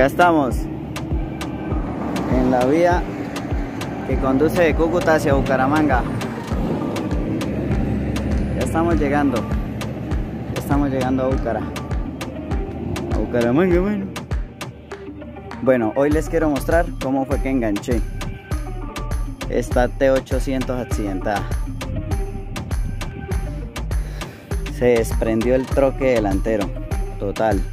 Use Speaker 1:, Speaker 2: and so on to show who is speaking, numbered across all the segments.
Speaker 1: Acá estamos en la vía que conduce de Cúcuta hacia Bucaramanga. Ya estamos llegando. Ya estamos llegando a Bucaramanga, bueno. Bueno, hoy les quiero mostrar cómo fue que enganché esta T800 accidentada. Se desprendió el troque delantero, total.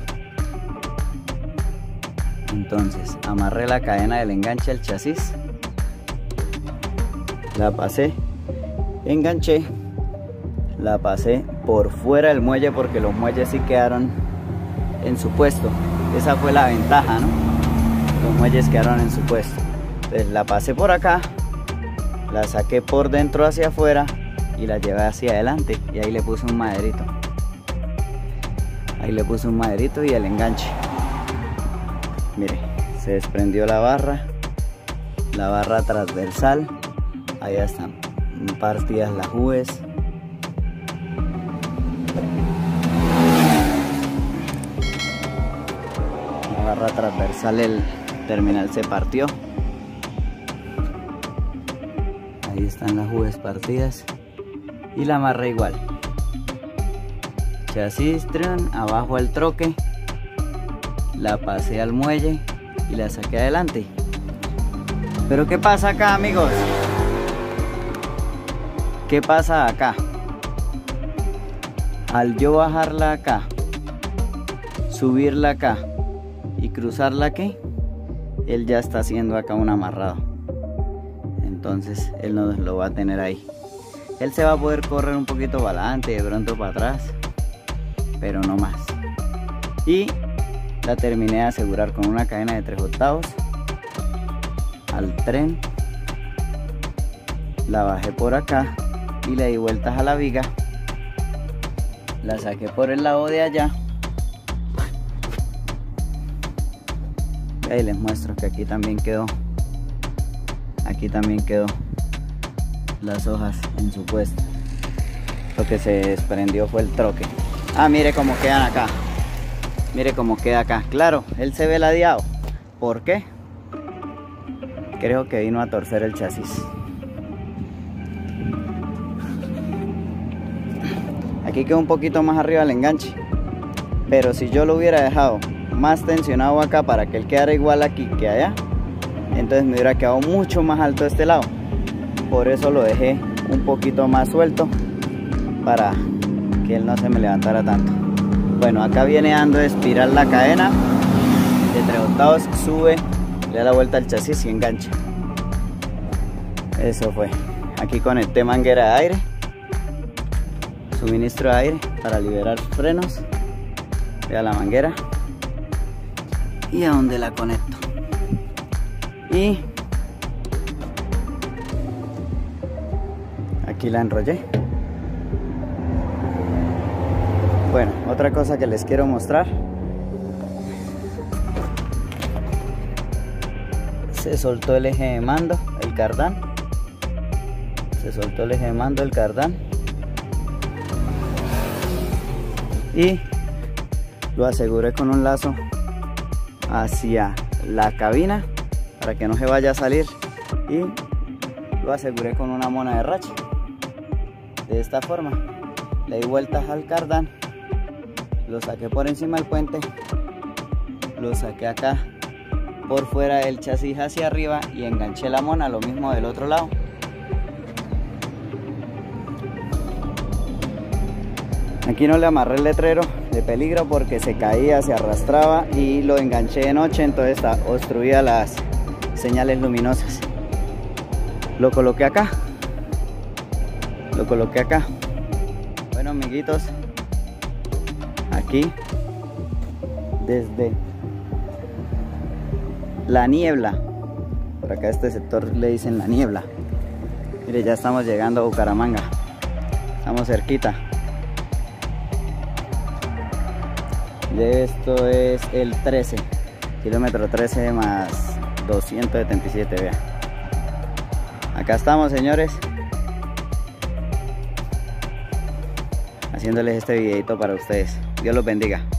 Speaker 1: Entonces amarré la cadena del enganche al chasis, la pasé, enganché, la pasé por fuera del muelle porque los muelles sí quedaron en su puesto. Esa fue la ventaja, ¿no? Los muelles quedaron en su puesto. Entonces la pasé por acá, la saqué por dentro hacia afuera y la llevé hacia adelante, y ahí le puse un maderito. Ahí le puse un maderito y el enganche. Mire, se desprendió la barra transversal. Ahí están partidas las juves. La barra transversal, el terminal se partió. Ahí están las juves partidas. Y la amarré igual. Chasis, tren, abajo al troque. La pasé al muelle y la saqué adelante. Pero ¿qué pasa acá, amigos? ¿Qué pasa acá? Al yo bajarla acá, subirla acá y cruzarla aquí, él ya está haciendo acá un amarrado. Entonces él no lo va a tener ahí. Él se va a poder correr un poquito para adelante y de pronto para atrás, pero no más. Y la terminé de asegurar con una cadena de 3/8 al tren. La bajé por acá y le di vueltas a la viga. La saqué por el lado de allá. Ahí les muestro que aquí también quedó. Aquí también quedó las hojas en su puesto. Lo que se desprendió fue el troque. Ah, mire cómo quedan acá. Mire cómo queda acá. Claro, él se ve ladeado. ¿Por qué? Creo que vino a torcer el chasis. Aquí quedó un poquito más arriba el enganche. Pero si yo lo hubiera dejado más tensionado acá para que él quedara igual aquí que allá, entonces me hubiera quedado mucho más alto este lado. Por eso lo dejé un poquito más suelto, para que él no se me levantara tanto. Bueno, acá viene dando espiral la cadena de 3/8, sube, le da la vuelta al chasis y engancha. Eso fue. Aquí conecté manguera de aire, suministro de aire para liberar frenos. Vea la manguera y a donde la conecto. Y aquí la enrollé. Bueno, otra cosa que les quiero mostrar. Se soltó el eje de mando, el cardán. Se soltó el eje de mando, el cardán. Y lo aseguré con un lazo hacia la cabina para que no se vaya a salir. Y lo aseguré con una mona de racha. De esta forma. Le di vueltas al cardán. Lo saqué por encima del puente, lo saqué acá por fuera del chasis hacia arriba y enganché la mona, lo mismo del otro lado. Aquí no le amarré el letrero de peligro porque se caía, se arrastraba, y lo enganché de noche, entonces obstruía las señales luminosas. Lo coloqué acá. Bueno, amiguitos, aquí desde la niebla, por acá este sector le dicen la niebla. Mire, ya estamos llegando a Bucaramanga, estamos cerquita. De esto es el 13, kilómetro 13 más 277, vea. Acá estamos, señores, haciéndoles este videito para ustedes. Dios los bendiga.